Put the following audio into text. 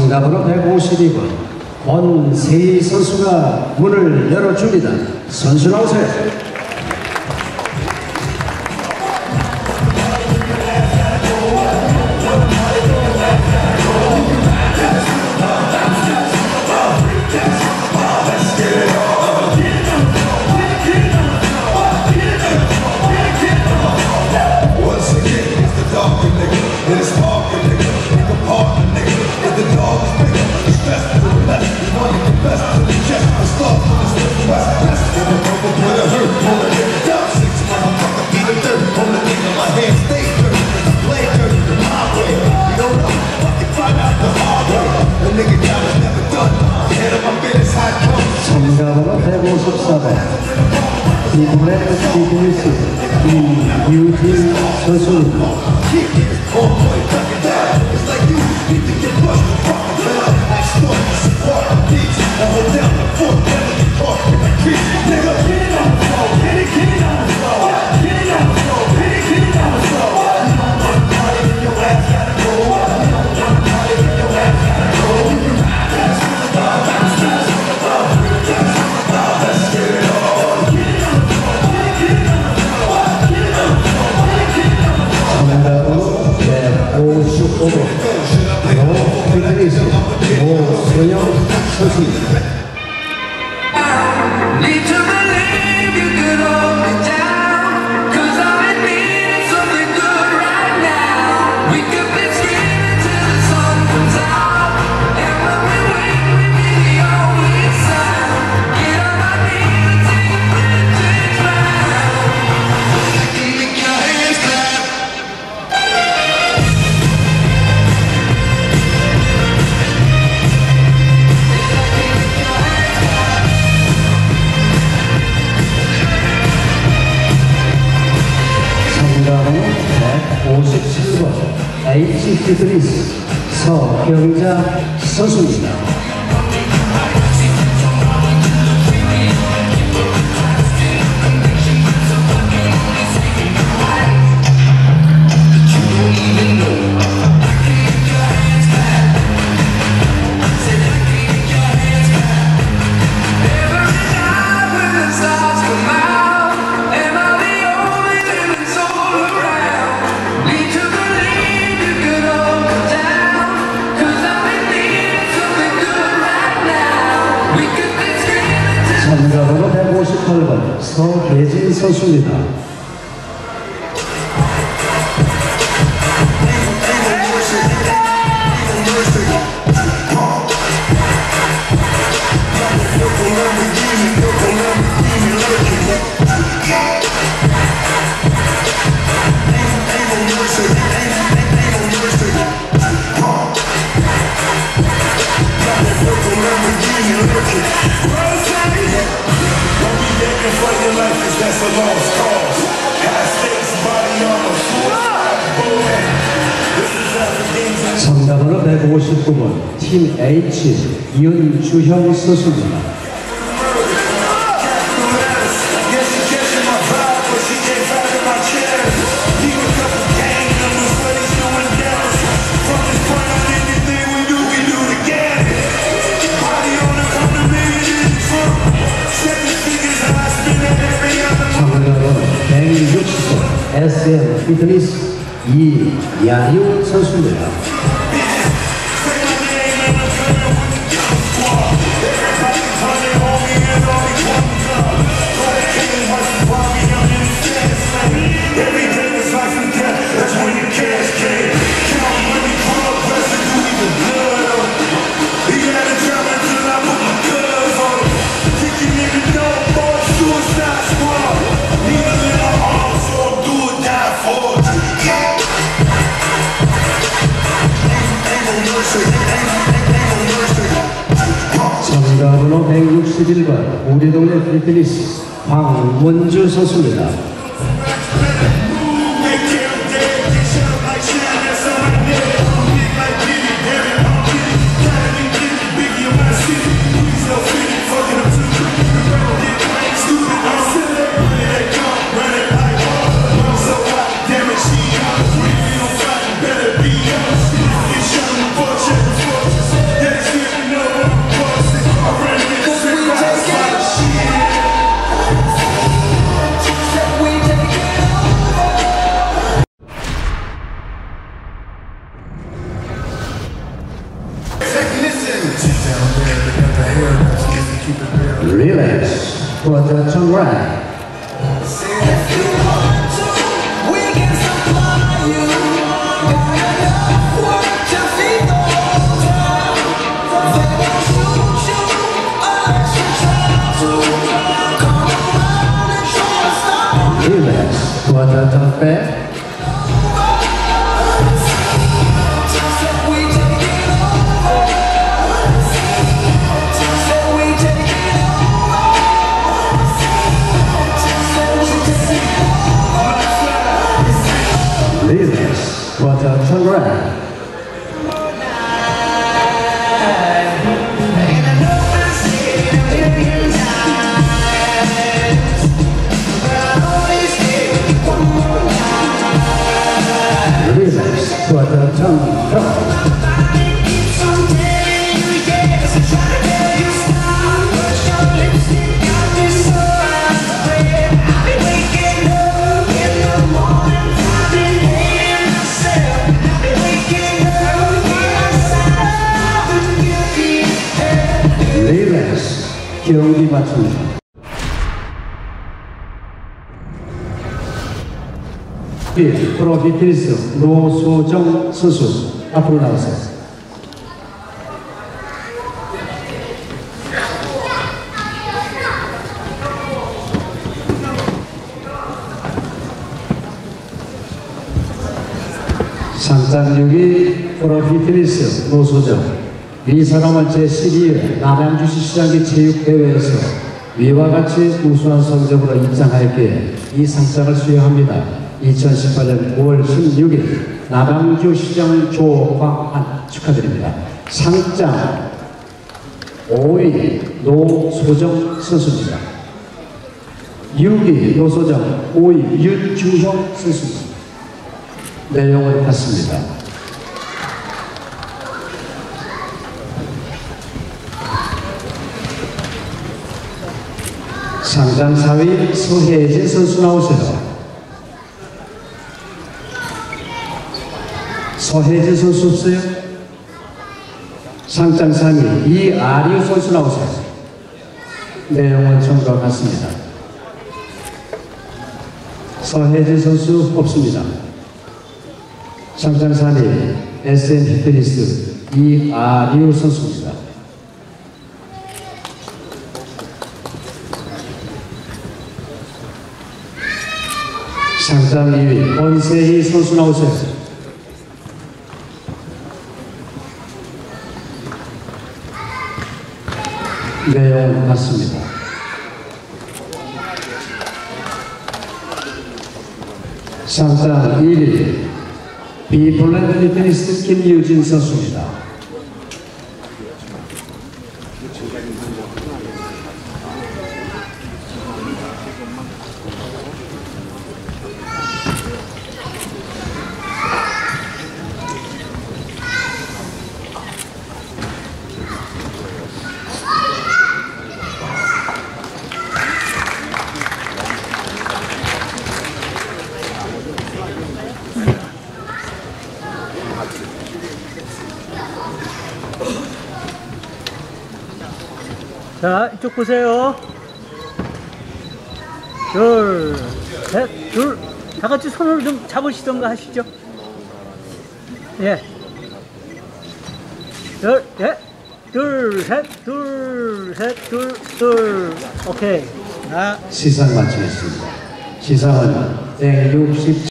참가번호 152번 권세희 선수가 문을 열어줍니다. 선수 나오세요. 참가번호 154번 이번에 시드니스 이유진 선수입니다. 참가번호 157번 H 피트니스 서경자 선수입니다. 참가번호 158번 서계진 선수입니다. 참가번호 159번 팀 H 이은주형 선수입니다. 참가번호 160번 SM 피트니스 이야유 선수입니다. 참가번호 161번 우리 동네 피트니스 황원주 선수입니다. Reverse quarter turn right. Reverse quarter turn back. Reverse quarter turn right. Reverse quarter turn right. Reverse 경기 맞춤. 프로 피트니스 노소정 선수 앞으로 나오세요. 상장육이 프로 피트니스 노소정. 이 사람은 제12회 남양주시 시장기 체육대회에서 위와 같이 우수한 성적으로 입상하였기에 이 상장을 수여합니다. 2018년 9월 16일 남양주시장 조광한 축하드립니다. 상장 5위 노소정 선수입니다. 6위 노소정, 5위 윤중형 선수입니다. 내용을 봤습니다. 상장 4위 서혜진 선수 나오세요. 서혜진 선수 없어요? 상장 3위 이아리우 선수 나오세요. 내용은 전과 같습니다. 서혜진 선수 없습니다. 상장 3위 SM 피트니스 이아리우 선수입니다. 상장 2위 권세희 선수 나오세요. 내용 맞습니다. 상장 1위 비플랜드 피트니스 김유진 선수입니다. 자, 이쪽 보세요. 둘, 셋, 둘. 다 같이 손을 좀 잡으시던가 하시죠. 예. 둘, 예. 둘, 셋, 둘, 셋, 둘, 둘. 오케이. 시상 마치겠습니다. 시상은 160